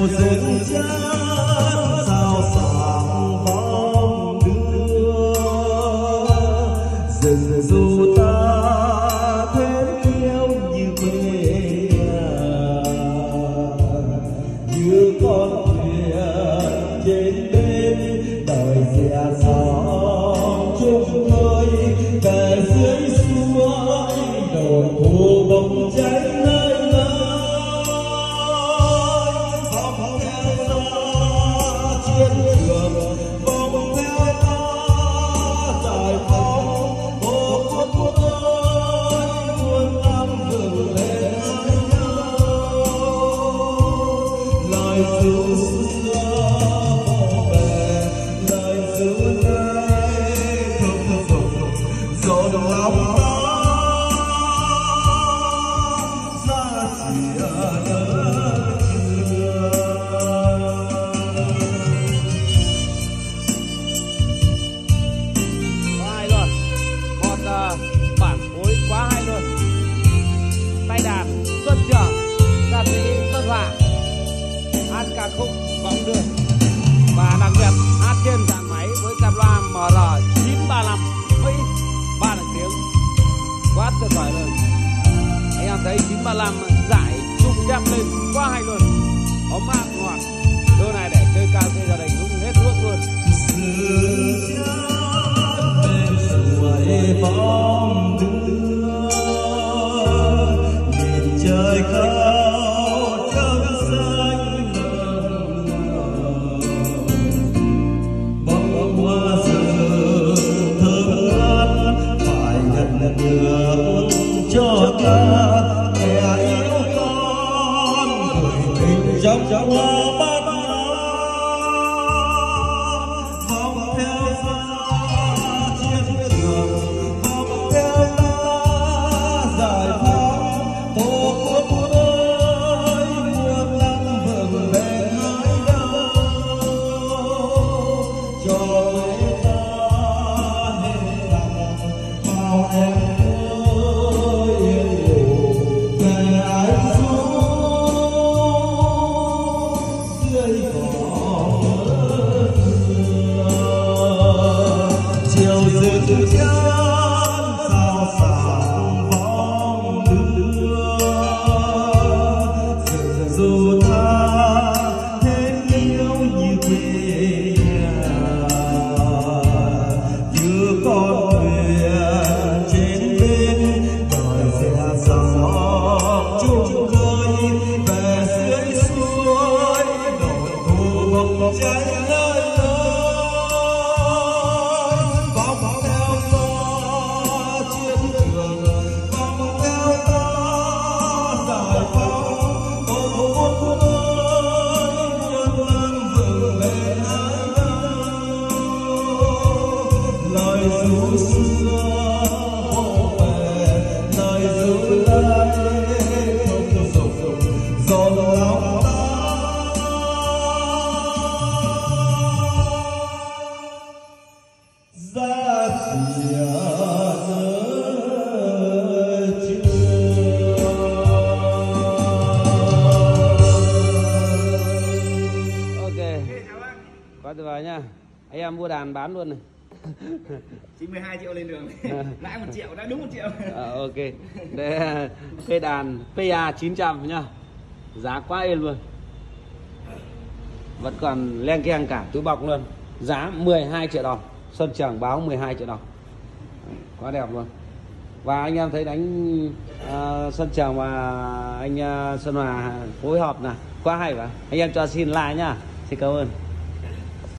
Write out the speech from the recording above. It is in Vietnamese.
chiều rực chán sao sáng bóng đưa rừng dù ta thêm yêu như quê nhà, như con thuyền trên bên đời dè dàng chung khơi về dưới suối đồi thu bóng cháy nơi nơi bóng theo ta chiến trường bóng theo ta giải phóng một quốc ơi muôn năm vươn lên lời ru xưa về lời ru nay thơm thơm dồn lòng ta ra chia đời chưa. Hay luôn, một bản phối quá hay luôn. Tay đàn Xuân Trường, ca sĩ Xuân Hòa hát ca khúc Bóng Đưa, và đặc biệt hát trên dàn máy với cặp loa MR935 Mỹ 3 tiếng, quá tuyệt vời luôn. Anh em thấy 935 giải rung đem lên quá hay luôn, ấm áp ngọt. Đôi này để chơi cao chơi gia đình cũng hết thuốc luôn. Suối bóng đưa nhìn trời cao trắng xanh bông hoa rừng thơm ngát phải nhận được cho ta mẹ yêu con gửi tình trong hoa bát ngát vòng theo ta chiến trường vòng theo ta giải phóng tổ quốc ơi muôn năm vững bền mãi đâu cho người ta hết lòng bao em ơi yên ủ về ai xuống dưới cỏ chiều rực chán sao sáng bóng đưa rừng dù ta thêm yêu như quê nhà, như con thuyền trên bên đời dè dàng chung khơi về dưới suối đồi thu bóng cháy nơi nơi bóng theo ta chiến trường bóng theo ta giải phóng tổ quốc ơi muôn năm vững bền mãi đâu lời ru xưa về lời ru nay không dục dồn lòng ta ra chia đời chưa. Ok, quá tuyệt vời nha. Anh em mua đàn bán luôn này. 92 triệu lên đường lãi 1 triệu, đã đúng 1 triệu. Ok, đây cây đàn PA 900 nhá, giá quá êm luôn, vẫn còn len keng cả túi bọc luôn, giá 12 triệu đồng. Xuân Trường báo 12 triệu đồng, quá đẹp luôn. Và anh em thấy đánh Xuân Trường và anh Xuân Hòa phối hợp là quá hay. Và anh em cho xin like nhá, xin cảm ơn.